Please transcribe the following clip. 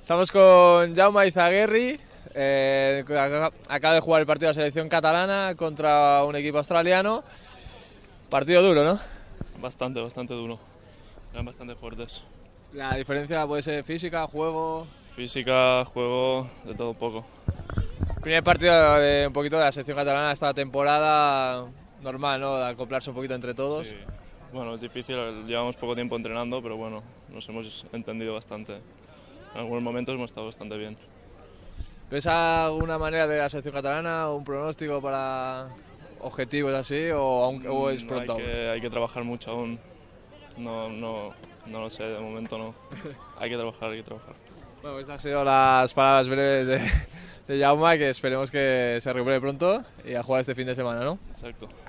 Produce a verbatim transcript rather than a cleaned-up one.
Estamos con Jaume Izaguirre, eh, que acaba acaba de jugar el partido de la selección catalana contra un equipo australiano. Partido duro, ¿no? Bastante, bastante duro. Eran bastante fuertes. La diferencia puede ser física, juego. Física, juego, de todo un poco. Primer partido de un poquito de la selección catalana esta temporada, normal, ¿no? De acoplarse un poquito entre todos. Sí. Bueno, es difícil, llevamos poco tiempo entrenando, pero bueno, nos hemos entendido bastante. En algunos momentos hemos estado bastante bien. ¿Ves alguna manera de la selección catalana, un pronóstico para objetivos así, o, aún, o es Mm, pronto? Hay que, hay que trabajar mucho aún. No, no, no lo sé, de momento no. Hay que trabajar, hay que trabajar. Bueno, estas han sido las palabras breves de, de Jaume, que esperemos que se recupere pronto y a jugar este fin de semana, ¿no? Exacto.